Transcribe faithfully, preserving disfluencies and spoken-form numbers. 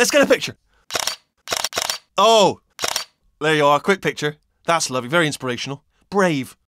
Let's get a picture. Oh, there you are, quick picture. That's lovely, very inspirational. Brave.